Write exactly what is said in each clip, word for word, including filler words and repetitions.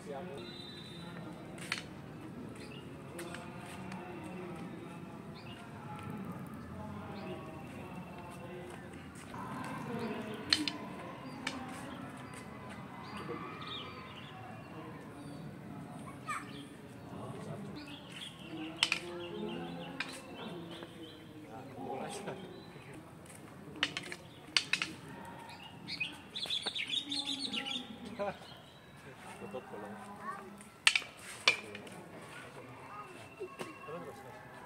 kasih aku. Tutup belum. Terus terus.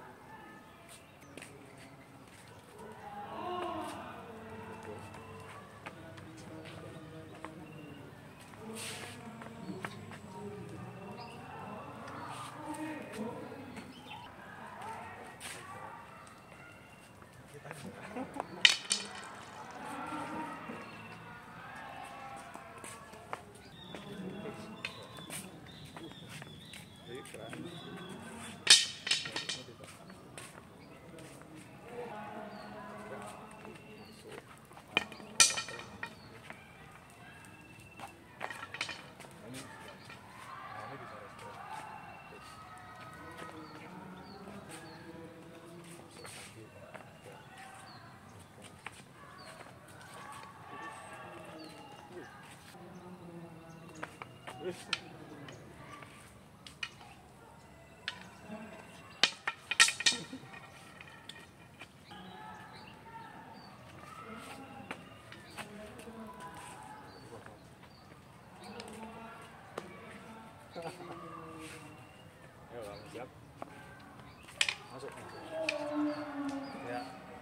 Ayo, siap. Masuk. Ya.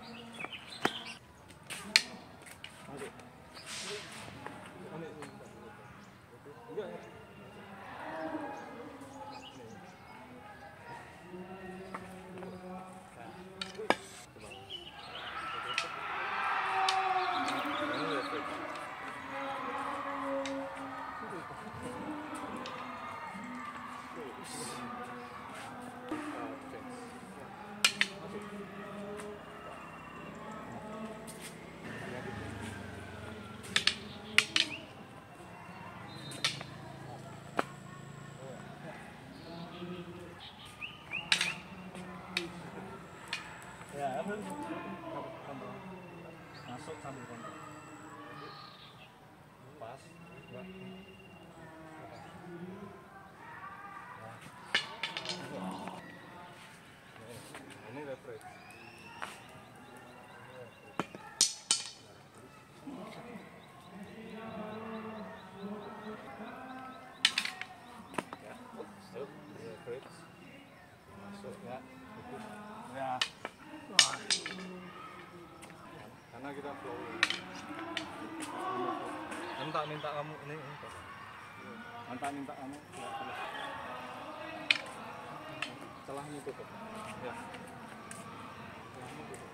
Masuk. Enggak ya. Ya, ambil masuk sambil kontrol. Pas, enggak. Ini refresh. Ya, masuk, refresh. Masuk ya, itu. Ya. Karena kita flow. Minta minta kamu ini, ini minta minta kamu celahnya tutup. Ya. Celahnya tutup.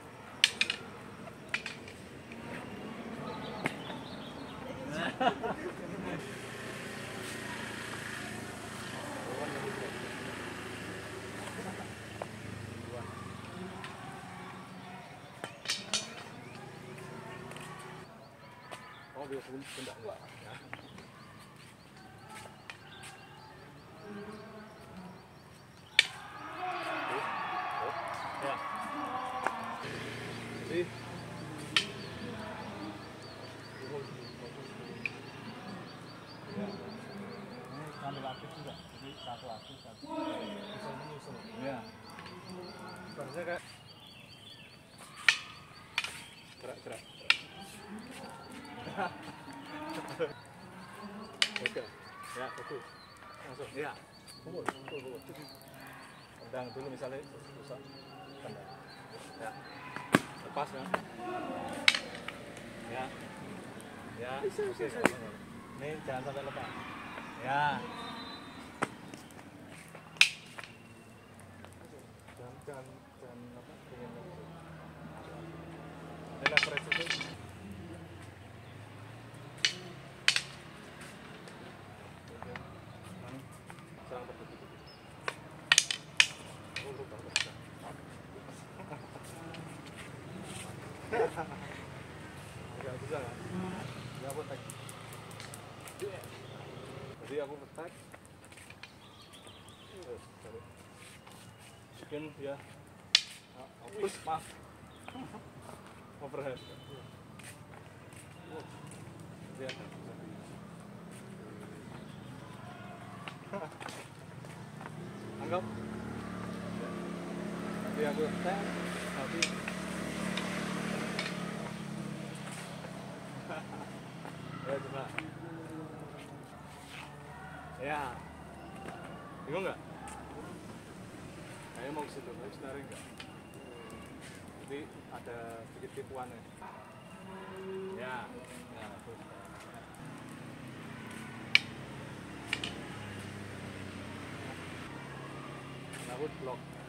Oh, dia pun tidak enggak. Ya. Oh, ya. Jadi ya. Ini sambil aktif juga. Jadi satu aktif satu. Bisa menyusul. Ya. Sebenarnya kayak gerak-gerak. Oke, ya fokus, langsung, ya, fokus, fokus, fokus. Tendang dulu misalnya, susah, tendang, ya, lepas ya, ya, ya, oke, ini jangan sampai lepas, ya, jangan, jangan, jangan apa, pengen ini leverage itu. Serang tertutup. Oh, lupa, lupa. Agak susah kan? Ya aku tek. Jadi aku tek. Terus, tarik. Mungkin ya. Ah, hapus, maaf. Overhead. Oh, lihat. Anggap. Nanti aku tes, tapi ya coba. Ya. Bingung nggak? Kayaknya mau ke situ, tapi sebenarnya enggak. Jadi ada sedikit tipuannya. Ya. Ya, terus. Nah, aku blok.